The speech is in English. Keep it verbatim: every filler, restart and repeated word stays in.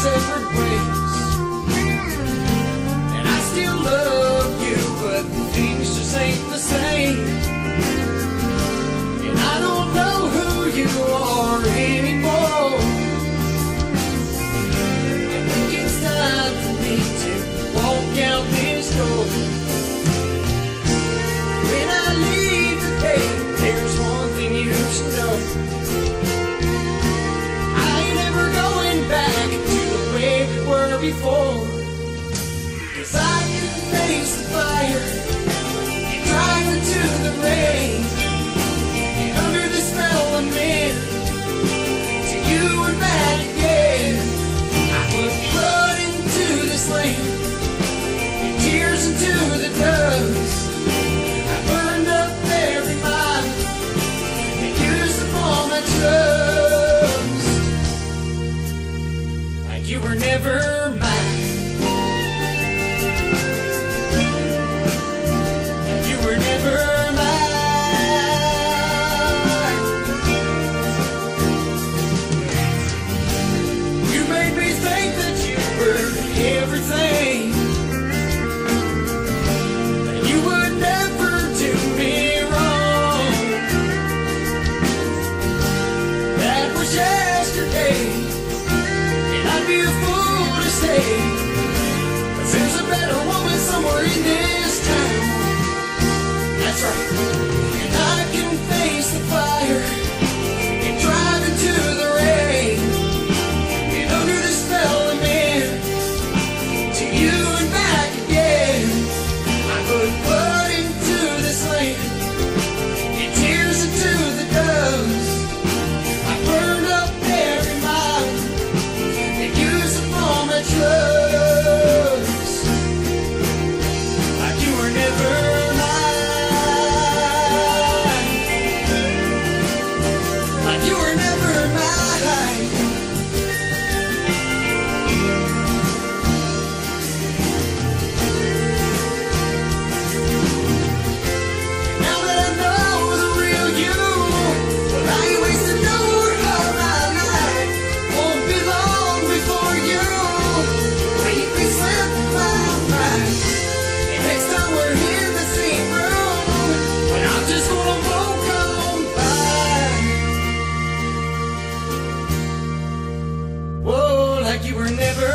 separate ways. And I still love you, but things just ain't the same. And I don't know who you are anymore. I think it's time for me to walk out this door. When I leave today, there's one thing you should know. I ain't ever going back to the way we were before. 'Cause I can face the fire and drive into the rain. And under the spell I'm in, to you and back again. I put blood into this land and tears into the dust. I burned up every mile and used up all my trust. Like you were never mine. Like you were never mine. You made me think that you were everything. That you would never do me wrong. That was yesterday, and I'd be a fool to say that there's a better woman somewhere in this town. That's right. And I can face the fire and drive into the rain. And under the spell I'm in, to you and back again. I put blood into this land and tears into the dust. I burned up every mile and used up all my trust. Like you were never mine. Like you were never mine. Now that I know the real you, well, I ain't wasting no more of my life. Won't be long before you make me slip my mind. And next time we're in the same room, well, I'm just gonna walk on by. Whoa, like you were never